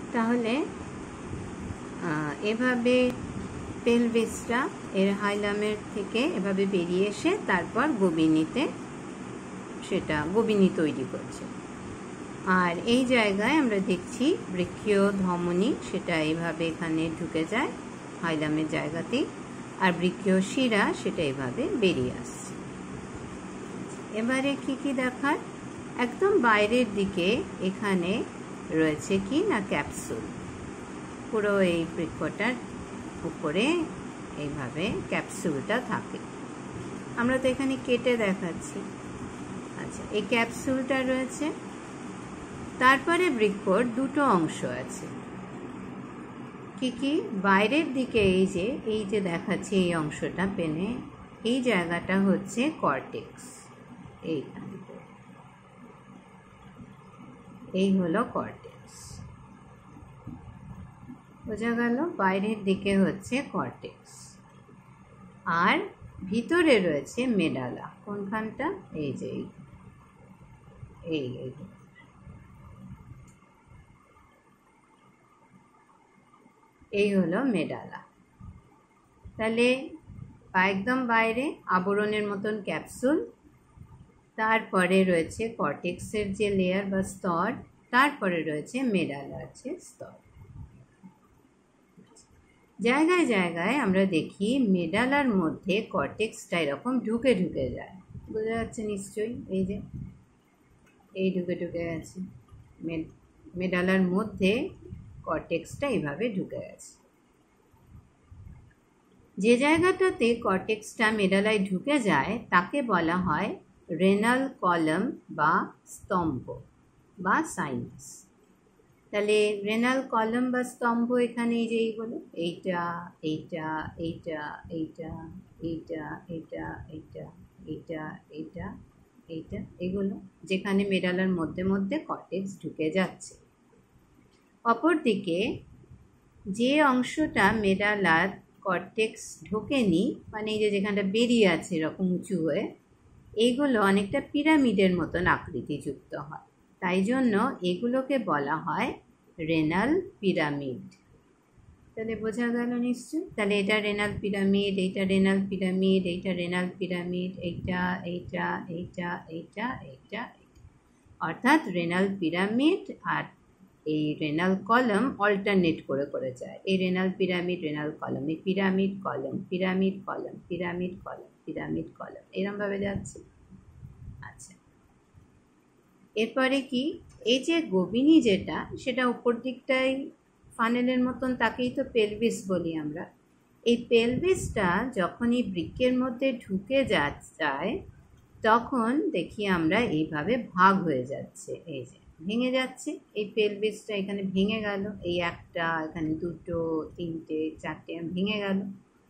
তাহলে এভাবে পেলভিসটা এর হাইলামের থেকে এভাবে বেরিয়ে এসে তারপর গোবিনীতে সেটা গোবিনী তৈরি করছে। আর এই জায়গায় আমরা দেখছি বৃক্ষীয় ধমনী, সেটা এইভাবে এখানে ঢুকে যায় হাইলামের জায়গাতেই, আর বৃক্ষীয় শিরা সেটা এইভাবে বেরিয়ে আসছে। এবারে কি কি দেখার, একদম বাইরের দিকে এখানে রয়েছে কি না ক্যাপসুল, পুরো এই বৃক্ষটার উপরে এইভাবে ক্যাপসুলটা থাকে। আমরা তো এখানে কেটে দেখাচ্ছি। আচ্ছা, এই ক্যাপসুলটা রয়েছে। তারপরে বৃক্ষর দুটো অংশ আছে। কি কি, বাইরের দিকে এই যে দেখাচ্ছে এই অংশটা পেনে, এই জায়গাটা হচ্ছে কর্টেক্স। এইখানে এই হলো কর্টেক্স, বোঝা গেল? বাইরের দিকে হচ্ছে কর্টেক্স, আর ভিতরে রয়েছে মেডালা। কোনখানটা? এই যে এই হলো মেডালা। তাহলে একদম বাইরে আবরণের মতন ক্যাপসুল, তারপরে রয়েছে কর্টেক্সের যে লেয়ার বা স্তর, তারপরে রয়েছে মেডালার যে স্তর। জায়গায় জায়গায় আমরা দেখি মেডালার মধ্যে কর্টেক্সটা এরকম ঢুকে ঢুকে যায়, বোঝা যাচ্ছে নিশ্চয়ই? এই যে এই ঢুকে ঢুকে গেছে, মেডালার মধ্যে কর্টেক্সটা এইভাবে ঢুকে গেছে। যে জায়গাটাতে কর্টেক্সটা মেডালায় ঢুকে যায় তাকে বলা হয় রেনাল কলাম বা স্তম্ভ বা সাইনাস। তাহলে রেনাল কলাম বা স্তম্ভ এখানে এই যে এইগুলো, এইটা এইটা এইটা এইটা এইটা এইটা এইটা এইটা এইটা এইটা, এগুলো যেখানে মেডালার মধ্যে মধ্যে কর্টেক্স ঢুকে যাচ্ছে। অপরদিকে যে অংশটা মেডালার কর্টেক্স ঢোকেনি, মানে এই যে যেখানটা বেরিয়ে আছে এরকম উঁচু হয়ে, এইগুলো অনেকটা পিরামিডের মতন আকৃতিযুক্ত হয়, তাই জন্য এগুলোকে বলা হয় রেনাল পিরামিড। তাহলে বোঝা গেল নিশ্চয়? তাহলে এটা রেনাল পিরামিড, এইটা রেনাল পিরামিড, এইটা রেনাল পিরামিড, এইটা এইটা এইটা এইটা এইটা, অর্থাৎ রেনাল পিরামিড আর এই রেনাল কলাম অল্টারনেট করে করে যায়। এই রেনাল পিরামিড, রেনাল কলাম, এই pyramid column, pyramid column, pyramid column, pyramid column, এরমভাবে যাচ্ছে। আচ্ছা, এরপরে কি, এই যে গোবিনী যেটা, সেটা উপর দিকটাই ফানেলের মতন, তাকেই তো পেলভিস বলি আমরা। এই পেলভিসটা যখনই বৃক্কের মধ্যে ঢুকে যায় তখন দেখি আমরা এইভাবে ভাগ হয়ে যাচ্ছে, এই যে ভেঙে যাচ্ছে। এই পেলভিসটা এখানে ভেঙে গেল, এই একটা, এখানে দুটো, তিনটে, চারটে ভেঙে গেল।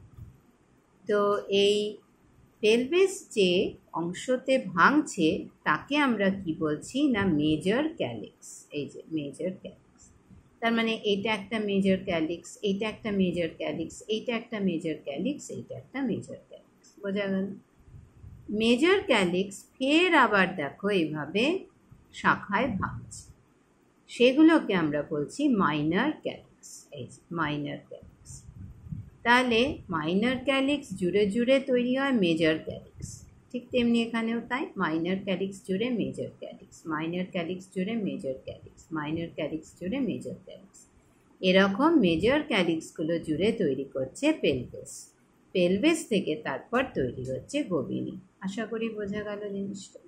তো এই পেলভিস যে অংশতে ভাঙছে তাকে আমরা কি বলছি না মেজর ক্যালিক্স। এই যে মেজর ক্যালিক্স, তার মানে এইটা একটা মেজর ক্যালিক্স, এইটা একটা মেজর ক্যালিক্স, এইটা একটা মেজর ক্যালিক্স, এইটা একটা মেজর ক্যালিক্স, বোঝা গেল? মেজর ক্যালিক্স ফের আবার দেখো এইভাবে শাখায় ভাঙছে, সেগুলোকে আমরা বলছি মাইনর ক্যালিক্স। এই যে মাইনর ক্যালিক্স। তাহলে মাইনর ক্যালিক্স জুড়ে জুড়ে তৈরি হয় মেজর ক্যালিক্স, ঠিক তেমনি এখানেও তাই, মাইনর ক্যালিক্স জুড়ে মেজর ক্যালিক্স, মাইনর ক্যালিক্স জুড়ে মেজর ক্যালিক্স, মাইনর ক্যালিক্স জুড়ে মেজর ক্যালিক্স, এরকম মেজর ক্যালিক্সগুলো জুড়ে তৈরি করছে পেলভিস। পেলভিস থেকে তারপর তৈরি হচ্ছে গোবিনী। আশা করি বোঝা গেল জিনিসটা।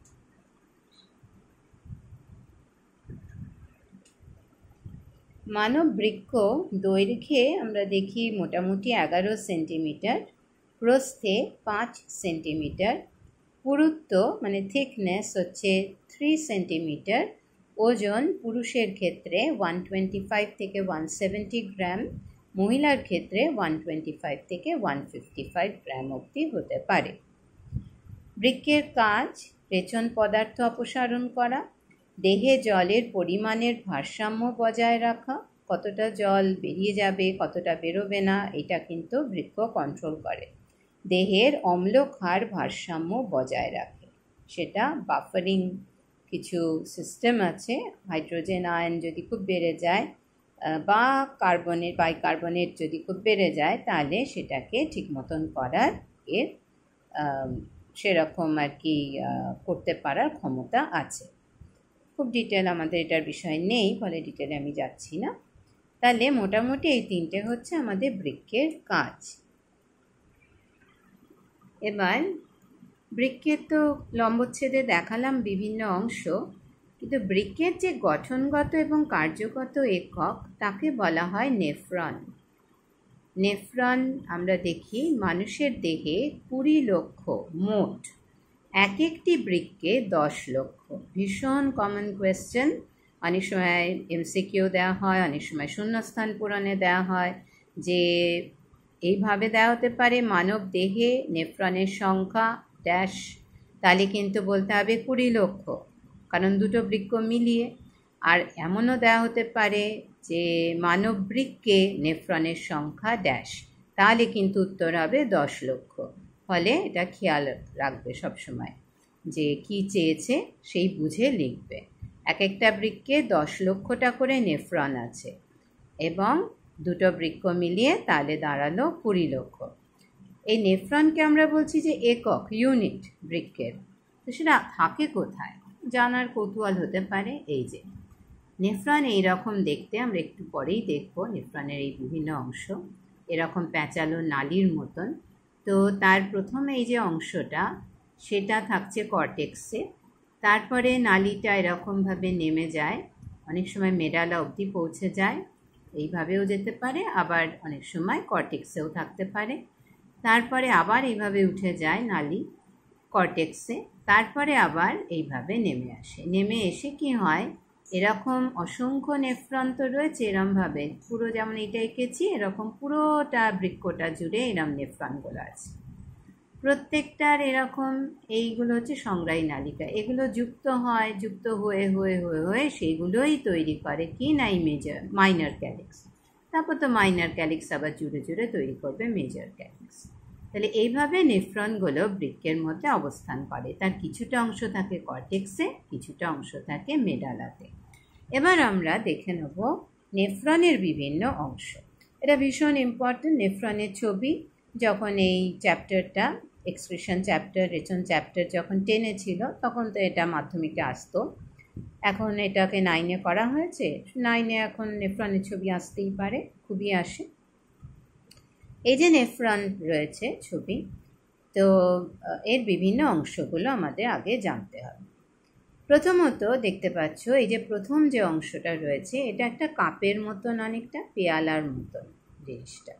মানব বৃক্ষ দৈর্ঘ্যে আমরা দেখি মোটামুটি 11 সেন্টিমিটার, প্রস্থে 5 সেন্টিমিটার, পুরুত্ব মানে থিকনেস হচ্ছে 3 সেন্টিমিটার, ওজন পুরুষের ক্ষেত্রে 125 থেকে 170 গ্রাম, মহিলার ক্ষেত্রে 125 থেকে 155 গ্রাম অবধি হতে পারে। বৃক্কের কাজ রেচন পদার্থ অপসারণ করা, দেহে জলের পরিমাণের ভারসাম্য বজায় রাখা, কতটা জল বেরিয়ে যাবে কতটা বেরোবে না এটা কিন্তু বৃক্ক কন্ট্রোল করে। দেহের অম্ল ক্ষার ভারসাম্য বজায় রাখে, সেটা বাফারিং কিছু সিস্টেম আছে। হাইড্রোজেন আয়ন যদি খুব বেড়ে যায় বা বাইকার্বনেট যদি খুব বেড়ে যায় তাহলে সেটাকে ঠিক মতন করার এর সেরকম আর কি করতে পারার ক্ষমতা আছে। খুব ডিটেল আমাদের এটার বিষয় নেই, ফলে ডিটেলে আমি যাচ্ছি না। তাহলে মোটামুটি এই তিনটে হচ্ছে আমাদের বৃক্কের কাজ। এবার বৃক্কের তো লম্বচ্ছেদে দেখালাম বিভিন্ন অংশ, কিন্তু বৃক্কের যে গঠনগত এবং কার্যগত একক তাকে বলা হয় নেফ্রন। নেফ্রন আমরা দেখি মানুষের দেহে 20 লক্ষ মোট, এক একটি বৃক্কে 10 লক্ষ। ভীষণ কমন কোয়েশ্চেন, অনেক সময় এমসিকিউ দেওয়া হয়, অনেক সময় শূন্যস্থান পূরণে দেওয়া হয়, যে এইভাবে দেওয়া হতে পারে মানব দেহে নেফ্রনের সংখ্যা ড্যাশ, তাহলে কিন্তু বলতে হবে 20 লক্ষ, কারণ দুটো বৃক্ক মিলিয়ে। আর এমনও দেওয়া হতে পারে যে মানব বৃক্কে নেফ্রনের সংখ্যা ড্যাশ, তাহলে কিন্তু উত্তর হবে 10 লক্ষ। ফলে এটা খেয়াল রাখবে সবসময় যে কি চেয়েছে সেই বুঝে লিখবে। এক একটা বৃক্কে 10 লক্ষটা করে নেফ্রন আছে এবং দুটো বৃক্ক মিলিয়ে তাহলে দাঁড়ালো 20 লক্ষ। এই নেফ্রনকে আমরা বলছি যে একক, ইউনিট বৃক্কের। তো সেটা থাকে কোথায় জানার কৌতূহল হতে পারে। এই যে নেফ্রন এইরকম দেখতে, আমরা একটু পরেই দেখব নেফ্রনের এই বিভিন্ন অংশ এরকম প্যাঁচালো নালির মতন। তো তার প্রথমে এই যে অংশটা সেটা থাকছে কর্টেক্সে, তারপরে নালিটা এরকমভাবে নেমে যায়, অনেক সময় মেডালা অবধি পৌঁছে যায়, এইভাবেও যেতে পারে, আবার অনেক সময় কর্টেক্সেও থাকতে পারে। তারপরে আবার এইভাবে উঠে যায় নালি কর্টেক্সে, তারপরে আবার এইভাবে নেমে আসে। নেমে এসে কি হয়, এরকম অসংখ্য নেফ্রন তো রয়েছে এরমভাবে, পুরো যেমন এটা এঁকেছি এরকম পুরোটা বৃক্কটা জুড়ে এরম নেফ্রনগুলো আছে। প্রত্যেকটার এরকম এইগুলো হচ্ছে সংগ্রাহী নালিকা, এগুলো যুক্ত হয়, যুক্ত হয়ে হয়ে হয়ে হয়ে সেইগুলোই তৈরি করে কি না এই মাইনর ক্যালিক্স। তারপর তো মাইনর ক্যালিক্স আবার জুড়ে জুড়ে তৈরি করবে মেজর ক্যালিক্স। তাহলে এইভাবে নেফ্রনগুলো বৃক্কের মধ্যে অবস্থান করে, তার কিছুটা অংশ থাকে কর্টেক্সে, কিছুটা অংশ থাকে মেডালাতে। এবার আমরা দেখে নেব নেফ্রনের বিভিন্ন অংশ। এটা ভীষণ ইম্পর্টেন্ট। নেফ্রনের ছবি যখন এই চ্যাপ্টারটা এক্সক্রিশন চ্যাপ্টার, রেচন চ্যাপ্টার যখন 10-এ ছিল তখন তো এটা মাধ্যমিকে আসতো, এখন এটাকে 9-এ করা হয়েছে, 9-এ এখন নেফ্রনের ছবি আসতেই পারে, খুবই আসে। এই যে নেফ্রন রয়েছে ছবি, তো এর বিভিন্ন অংশগুলো আমাদের আগে জানতে হবে। প্রথমত দেখতে পাচ্ছ এই যে প্রথম যে অংশটা রয়েছে এটা একটা কাপের মতন, অনেকটা পেয়ালার মতন জিনিসটা,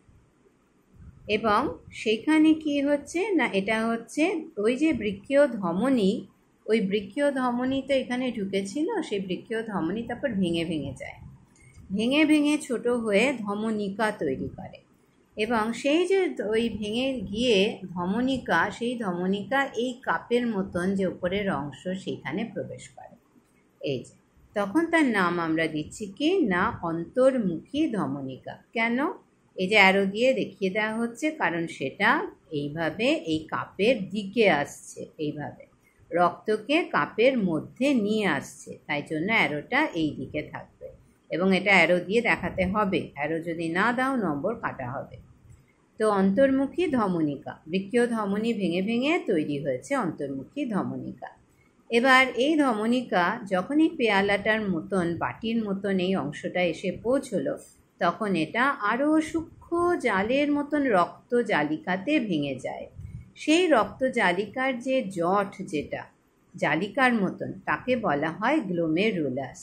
এবং সেখানে কি হচ্ছে না, এটা হচ্ছে ওই যে বৃক্কীয় ধমনী, ওই বৃক্কীয় ধমনী তো এখানে ঢুকেছিল, সেই বৃক্কীয় ধমনী তারপর ভেঙে ভেঙে যায়, ভেঙে ভেঙে ছোট হয়ে ধমনিকা তৈরি করে, এবং সেই যে ওই ভেঙে গিয়ে ধমনিকা, সেই ধমনিকা এই কাপের মতন যে উপরের অংশ সেইখানে প্রবেশ করে। এই যে তখন তার নাম আমরা দিচ্ছি কি না অন্তর্মুখী ধমনিকা। কেন? এই যে অ্যারো দিয়ে দেখিয়ে দেওয়া হচ্ছে, কারণ সেটা এইভাবে এই কাপের দিকে আসছে, এইভাবে রক্তকে কাপের মধ্যে নিয়ে আসছে, তাই জন্য অ্যারোটা এই দিকে থাকবে এবং এটা অ্যারো দিয়ে দেখাতে হবে, অ্যারো যদি না দাও নম্বর কাটা হবে। তো অন্তর্মুখী ধমনিকা, বৃক্কীয় ধমনী ভেঙে ভেঙে তৈরি হয়েছে অন্তর্মুখী ধমনিকা। এবার এই ধমনিকা যখন এই পেয়ালাটার মতন, বাটির মতন এই অংশটা এসে পৌঁছলো, তখন এটা আরও সূক্ষ্ম জালের মতন রক্ত জালিকাতে ভেঙে যায়। সেই রক্ত জালিকার যে জট, যেটা জালিকার মতন, তাকে বলা হয় গ্লোমেরুলাস।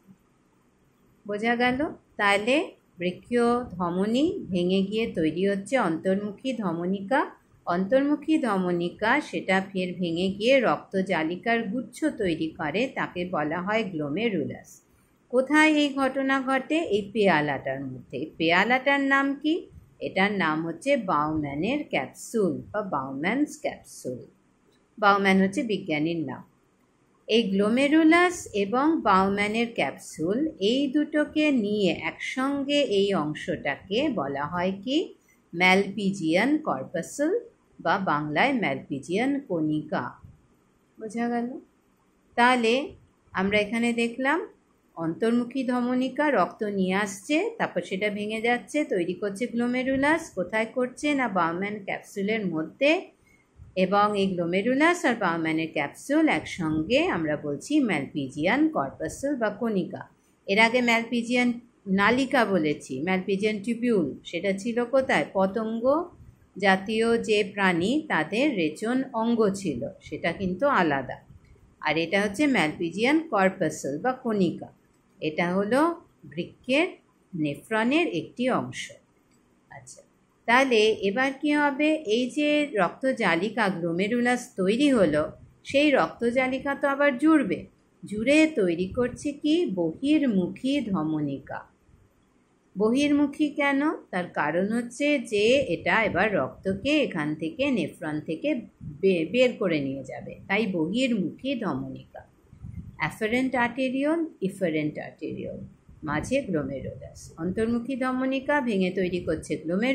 বোঝা গেল? তাহলে বৃক্কীয় ধমনী ভেঙে গিয়ে তৈরি হচ্ছে অন্তর্মুখী ধমনিকা, অন্তর্মুখী ধমনিকা সেটা ফের ভেঙে গিয়ে রক্ত জালিকার গুচ্ছ তৈরি করে, তাকে বলা হয় গ্লোমেরুলাস। কোথায় এই ঘটনা ঘটে? এই পেয়ালাটার মধ্যে। এই পেয়ালাটার নাম কি? এটার নাম হচ্ছে বাউম্যানের ক্যাপসুল বা বাউম্যানস ক্যাপসুল। বাউম্যান হচ্ছে বিজ্ঞানীর নাম। এই গ্লোমেরুলাস এবং বাউম্যানের ক্যাপসুল এই দুটোকে নিয়ে একসঙ্গে এই অংশটাকে বলা হয় কি ম্যালপিজিয়ান কর্পাসুল বা বাংলায় ম্যালপিজিয়ান কণিকা। বোঝা গেল? তাহলে আমরা এখানে দেখলাম অন্তর্মুখী ধমনিকা রক্ত নিয়ে আসছে, তারপর সেটা ভেঙে যাচ্ছে, তৈরি করছে গ্লোমেরুলাস। কোথায় করছে না বাউম্যান ক্যাপসুলের মধ্যে, এবং এই গ্লোমেরুলাস আর বাউম্যানের ক্যাপসুল একসঙ্গে আমরা বলছি ম্যালপিজিয়ান কর্পাসল বা কণিকা। এর আগে ম্যালপিজিয়ান নালিকা বলেছি, ম্যালপিজিয়ান টিউবিউল সেটা ছিল কোথায়, পতঙ্গ জাতীয় যে প্রাণী তাদের রেচন অঙ্গ ছিল, সেটা কিন্তু আলাদা। আর এটা হচ্ছে ম্যালপিজিয়ান কর্পাসল বা কণিকা, এটা হলো বৃক্কের নেফ্রনের একটি অংশ। আচ্ছা, তাহলে এবার কি হবে, এই যে রক্তজালিকা গ্লোমেরুলাস তৈরি হলো, সেই রক্তজালিকা তো আবার জুড়ে তৈরি করছে কি বহির্মুখী ধমনিকা। বহির্মুখী কেন, তার কারণ হচ্ছে যে এটা এবার রক্তকে এখান থেকে নেফ্রন থেকে বের করে নিয়ে যাবে, তাই বহির্মুখী ধমনিকা। অ্যাফারেন্ট আর্টেরিওল, ইফারেন্ট আর্টেরিওল, মাঝে গ্লোমেরুলাস। অন্তর্মুখী ধমনিকা ভেঙে তৈরি করছে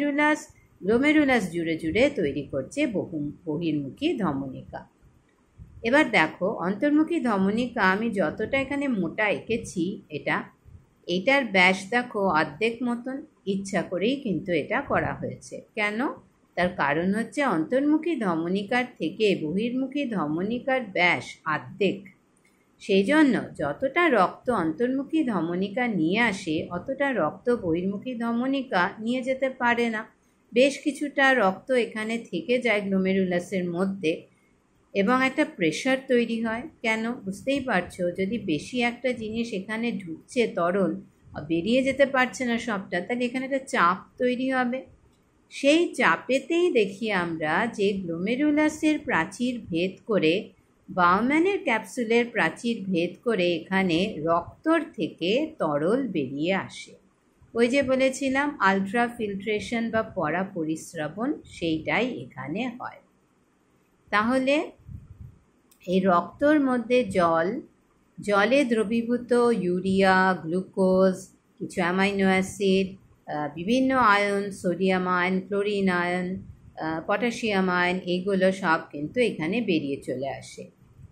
গ্লোমেরুলাস জুড়ে তৈরি করছে বহির্মুখী ধমনিকা। এবার দেখো, অন্তর্মুখী ধমনিকা আমি যতটা এখানে মোটা এঁকেছি, এটার ব্যাস দেখো অর্ধেক মতন, ইচ্ছা করেই কিন্তু এটা করা হয়েছে। কেন, তার কারণ হচ্ছে অন্তর্মুখী ধমনিকার থেকে বহির্মুখী ধমনিকার ব্যাস অর্ধেক, সেই জন্য যতটা রক্ত অন্তর্মুখী ধমনিকা নিয়ে আসে অতটা রক্ত বহির্মুখী ধমনিকা নিয়ে যেতে পারে না। বেশ কিছুটা রক্ত এখানে থেকে যায় গ্লোমেরুলাসের মধ্যে, এবং একটা প্রেশার তৈরি হয়। কেন, বুঝতেই পারছো, যদি বেশি একটা জিনিস এখানে ঢুকছে তরল, বেরিয়ে যেতে পারছে না সবটা, তাহলে এখানে একটা চাপ তৈরি হবে। সেই চাপেতেই দেখি আমরা যে গ্লোমেরুলাসের প্রাচীর ভেদ করে, বাউম্যানের ক্যাপসুলের প্রাচীর ভেদ করে এখানে রক্তর থেকে তরল বেরিয়ে আসে। ওই যে বলেছিলাম আলট্রা ফিল্ট্রেশন বা পরা পরিস্রাবণ, সেইটাই এখানে হয়। তাহলে এই রক্তর মধ্যে জলে দ্রবীভূত ইউরিয়া, গ্লুকোজ, কিছু অ্যামাইনো অ্যাসিড, বিভিন্ন ion, sodium ion, chlorine ion, potassium ion, এগুলো সব কিন্তু এখানে বেরিয়ে চলে আসে।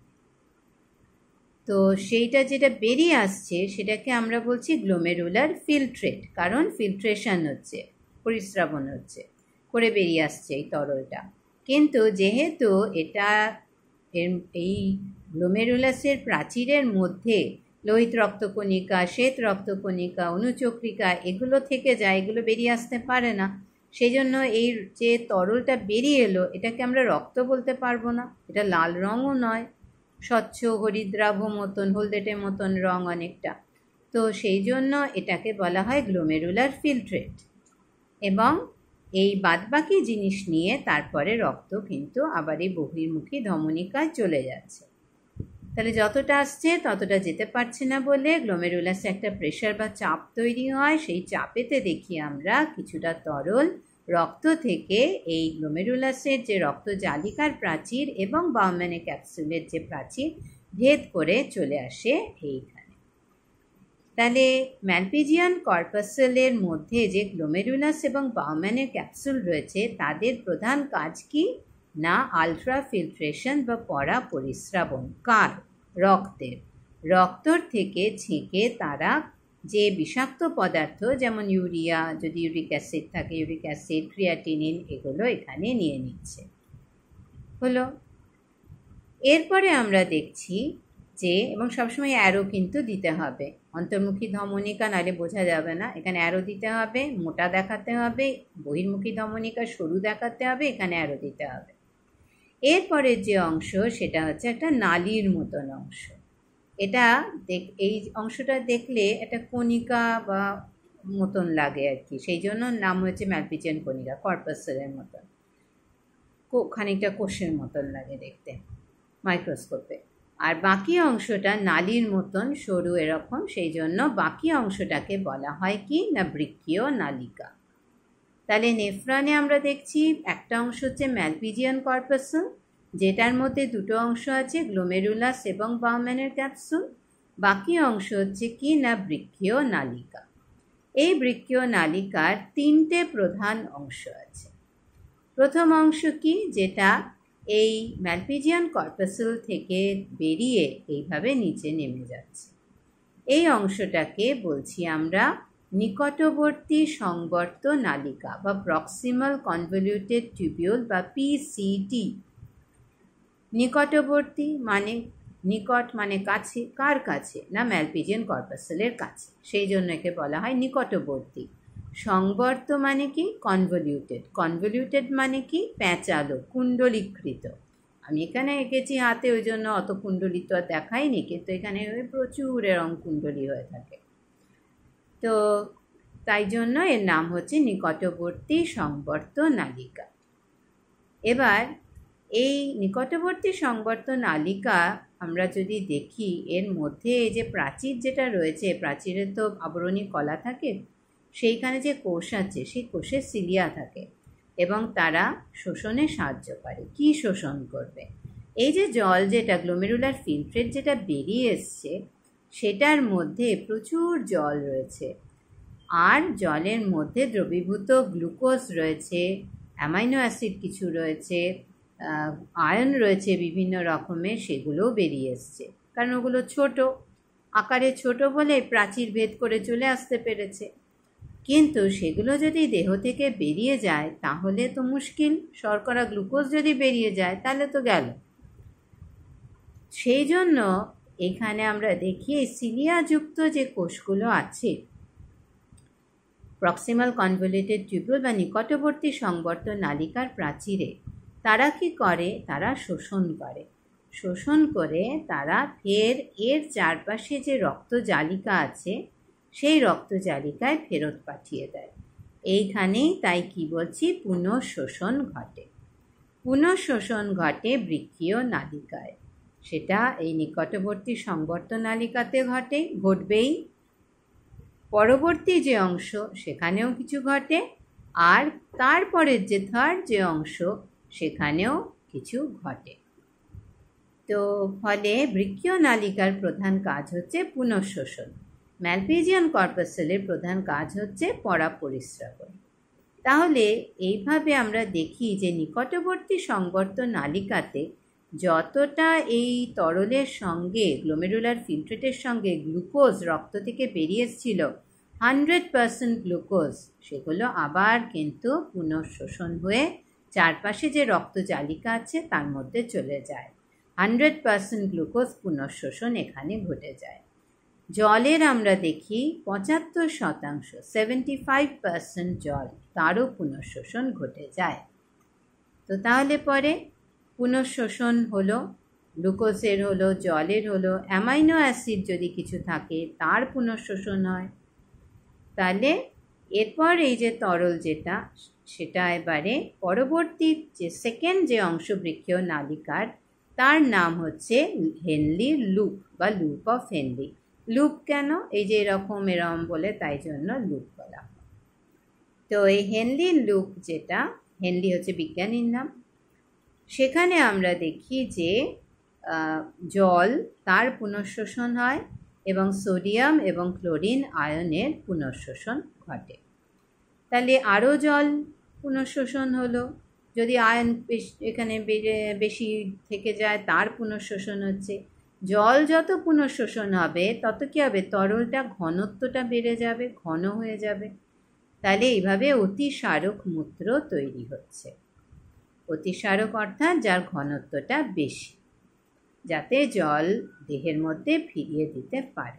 তো সেইটা যেটা বেরিয়ে আসছে সেটাকে আমরা বলছি গ্লোমেরুলার ফিল্ট্রেট, কারণ ফিল্ট্রেশন হচ্ছে, পরিস্রাবণ হচ্ছে, করে বেরিয়ে আসছে এই তরলটা। কিন্তু যেহেতু এটা এই গ্লোমেরুলাসের প্রাচীরের মধ্যে লোহিত রক্তকণিকা, শ্বেত রক্তকণিকা, অনুচক্রিকা এগুলো থেকে যায়, এগুলো বেরিয়ে আসতে পারে না, সেই জন্য এই যে তরলটা বেরিয়ে এলো এটাকে আমরা রক্ত বলতে পারবো না। এটা লাল রঙও নয়, স্বচ্ছ হরিদ্রাভ মতন, হলদেটে মতন রং অনেকটা। তো সেই জন্য এটাকে বলা হয় গ্লোমেরুলার ফিল্ট্রেট। এবং এই বাদবাকি জিনিস নিয়ে তারপরে রক্ত কিন্তু আবার এই বহির্মুখী ধমনিকায় চলে যাচ্ছে। তাহলে যতটা আসছে ততটা যেতে পারছে না বলে গ্লোমেরুলাসে একটা প্রেশার বা চাপ তৈরি হয়। সেই চাপেতে দেখি আমরা কিছুটা তরল রক্ত থেকে এই গ্লোমেরুলাসের যে রক্তজালিকার প্রাচীর এবং বাউম্যানের ক্যাপসুলের যে প্রাচীর ভেদ করে চলে আসে এইখানে। তাহলে ম্যালপিজিয়ান কর্পাসলের মধ্যে যে গ্লোমেরুলাস এবং বাউম্যানের ক্যাপসুল রয়েছে তাদের প্রধান কাজ কি না আলট্রা ফিল্ট্রেশন বা পরা পরিস্রাবণ। কার? রক্তর থেকে ছেঁকে তারা যে বিষাক্ত পদার্থ, যেমন ইউরিয়া, যদি ইউরিক অ্যাসিড থাকে ইউরিক অ্যাসিড, ক্রিয়াটিনিন, এগুলো এখানে নিয়ে নিচ্ছে। হলো, এরপরে আমরা দেখছি যে, এবং সবসময় অ্যারো কিন্তু দিতে হবে, অন্তর্মুখী ধমনিকা নাহলে বোঝা যাবে না, এখানে অ্যারো দিতে হবে, মোটা দেখাতে হবে, বহির্মুখী ধমনিকা সরু দেখাতে হবে, এখানে অ্যারো দিতে হবে। এরপরের যে অংশ সেটা হচ্ছে একটা নালীর মতন অংশ। এটা এই অংশটা দেখলে একটা কণিকা বা মতন লাগে আর কি, সেই জন্য নাম হয়েছে ম্যালপিজিয়ান কণিকা, কর্পাসলের মতন, খানিকটা কোষের মতন লাগে দেখতে মাইক্রোস্কোপে। আর বাকি অংশটা নালীর মতন সরু এরকম, সেই জন্য বাকি অংশটাকে বলা হয় কি না বৃক্কীয় নালিকা। তাহলে নেফ্রনে আমরা দেখছি একটা অংশ হচ্ছে ম্যালপিজিয়ান কর্পাসল, যেটার মধ্যে দুটো অংশ আছে, গ্লোমেরুলাস এবং বাউম্যানের ক্যাপসুল। বাকি অংশ হচ্ছে কি না বৃক্কীয় নালিকা। এই বৃক্কীয় নালিকার তিনটে প্রধান অংশ আছে। প্রথম অংশ কি, যেটা এই ম্যালপিজিয়ান কর্পাসল থেকে বেরিয়ে এইভাবে নিচে নেমে যাচ্ছে। এই অংশটাকে বলছি আমরা নিকটবর্তী সংবর্ত নালিকা বা প্রক্সিমাল কনভলিউটেড টিউবিউল বা পিসিটি। নিকটবর্তী মানে নিকট মানে কাছে, কার কাছে? না ম্যালপিজিয়ান কর্পাসেলের কাছে, সেই জন্য একে বলা হয় নিকটবর্তী। সংবর্ত মানে কি? কনভলিউটেড। কনভলিউটেড মানে কি? প্যাঁচালো, কুণ্ডলীকৃত। আমি এখানে এঁকেছি হাতে, ওই জন্য অত কুণ্ডলী তো আর দেখাইনি, কিন্তু এখানে প্রচুর এরকম কুণ্ডলী হয়ে থাকে, তো তাই জন্য এর নাম হচ্ছে নিকটবর্তী সংবর্ত নালিকা। এবার এই নিকটবর্তী সংবর্ত নালিকা আমরা যদি দেখি, এর মধ্যে এই যে প্রাচীর যেটা রয়েছে, প্রাচীরের তো আবরণী কলা থাকে, সেইখানে যে কোষ আছে সেই কোষে সিলিয়া থাকে এবং তারা শোষণে সাহায্য করে। কি শোষণ করবে? এই যে জল যেটা গ্লোমেরুলার ফিল্ট্রেট যেটা বেরিয়ে এসছে, সেটার মধ্যে প্রচুর জল রয়েছে, আর জলের মধ্যে দ্রবীভূত গ্লুকোজ রয়েছে, অ্যামাইনো অ্যাসিড কিছু রয়েছে, আয়ন রয়েছে বিভিন্ন রকমের, সেগুলোও বেরিয়ে এসছে, কারণ ওগুলো ছোট আকারে, ছোট বলে প্রাচীর ভেদ করে চলে আসতে পেরেছে। কিন্তু সেগুলো যদি দেহ থেকে বেরিয়ে যায় তাহলে তো মুশকিল, শর্করা গ্লুকোজ যদি বেরিয়ে যায় তাহলে তো গেল। সেই জন্য এখানে আমরা দেখি এই সিলিয়াযুক্ত যে কোষগুলো আছে প্রক্সিমাল কনভলিউটেড টিউবিউল বা নিকটবর্তী সংবর্ত নালিকার প্রাচীরে, তারা কি করে? তারা শোষণ করে। শোষণ করে তারা ফের এর চারপাশে যে রক্তজালিকা আছে সেই রক্তজালিকায় ফেরত পাঠিয়ে দেয়। এইখানেই তাই কি বলছি, পুনঃশোষণ ঘটে। পুনঃশোষণ ঘটে বৃক্কীয় নালিকায়, সেটা এই নিকটবর্তী সংবর্ত নালিকাতে ঘটবেই। পরবর্তী যে অংশ সেখানেও কিছু ঘটে, আর তারপরের যে থার্ড যে অংশ সেখানেও কিছু ঘটে। তো ফলে বৃক্কীয় নালিকার প্রধান কাজ হচ্ছে পুনঃশোষণ, ম্যালপিজিয়ান কর্পাসেলের প্রধান কাজ হচ্ছে পরাপরিস্রাবণ। তাহলে এইভাবে আমরা দেখি যে নিকটবর্তী সংবর্ত নালিকাতে যতটা এই তরলের সঙ্গে গ্লোমেরুলার ফিল্ট্রেটের সঙ্গে গ্লুকোজ রক্ত থেকে বেরিয়ে এসেছিল, 100% গ্লুকোজ, সেগুলো আবার কিন্তু পুনঃশোষণ হয়ে চারপাশে যে রক্তজালিকা আছে তার মধ্যে চলে যায়। 100% গ্লুকোজ পুনঃশোষণ এখানে ঘটে যায়। জলের আমরা দেখি 75%, 75% জল, তারও পুনঃশোষণ ঘটে যায়। তো তাহলে পরে পুনঃশোষণ হলো, গ্লুকোজের হলো, জলের হলো, অ্যামাইনো অ্যাসিড যদি কিছু থাকে তার পুনঃশোষণ হয়। তাহলে এরপর এই যে তরল যেটা, সেটা এবারে পরবর্তী যে সেকেন্ড যে অংশ বৃক্কীয় নালিকার, তার নাম হচ্ছে হেনলির লুপ বা লুপ অফ হেনলি। লুপ কেন? এই যে এরকম বলে, তাই জন্য লুপ বলা হয়। তো এই হেনলির লুপ যেটা, হেনলি হচ্ছে বিজ্ঞানীর নাম, সেখানে আমরা দেখি যে জল তার পুনঃশোষণ হয় এবং সোডিয়াম এবং ক্লোরিন আয়নের পুনঃশোষণ ঘটে। তাহলে আরও জল পুনঃশোষণ হলো, যদি আয়ন এখানে বেশি থেকে যায় তার পুনঃশোষণ হচ্ছে। জল যত পুনঃশোষণ হবে তত কী হবে? তরলটা ঘনত্বটা বেড়ে যাবে, ঘন হয়ে যাবে। তাহলে এইভাবে অতিসারক মূত্র তৈরি হচ্ছে। অতিসারক অর্থাৎ যার ঘনত্বটা বেশি, যাতে জল দেহের মধ্যে ফিরিয়ে দিতে পারে।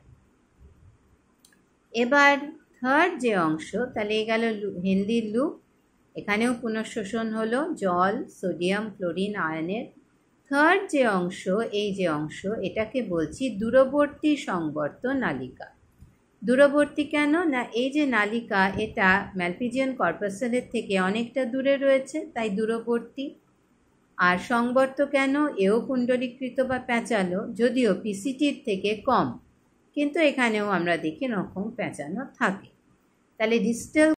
এবার থার্ড যে অংশ, তাহলে এই গেল হেনলির লুপ, এখানেও পুনঃশোষণ হলো জল, সোডিয়াম, ক্লোরিন আয়নের। থার্ড যে অংশ, এই যে অংশ, এটাকে বলছি দূরবর্তী সংবর্ত নালিকা। দূরবর্তী কেন? না এই যে নালিকা, এটা ম্যালপিজিয়ান কর্পাসেলের থেকে অনেকটা দূরে রয়েছে, তাই দূরবর্তী। আর সংবর্ত কেন? এও কুণ্ডলীকৃত বা প্যাঁচালো, যদিও পিসিটির থেকে কম, কিন্তু এখানেও আমরা দেখি রকম প্যাঁচানো থাকে। তাহলে ডিস্টাল